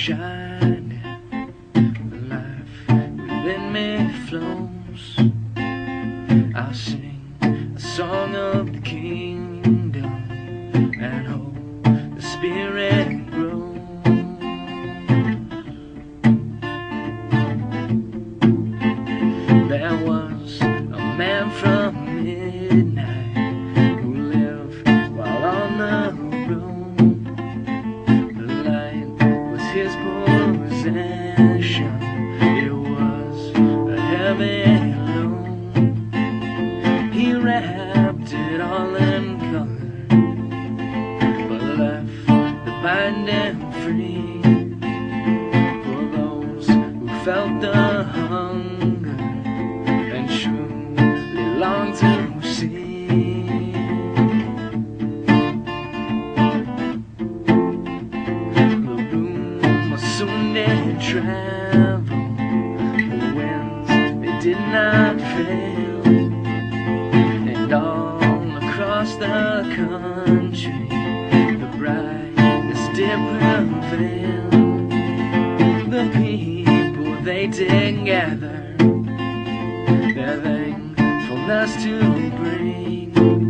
shining, the life within me flows. I'll sing a song of the kingdom and hope the spirit grows. There was a man from midnight who lived while on the road. The light was his possession. It was a heavy load. He wrapped it all in color, but left the binding free for those who felt the hunger and truly longed to see. The room soon did travel, the winds they did not fail, and all across the country the brightness did prevail. The people they did gather, their thankfulness to bring.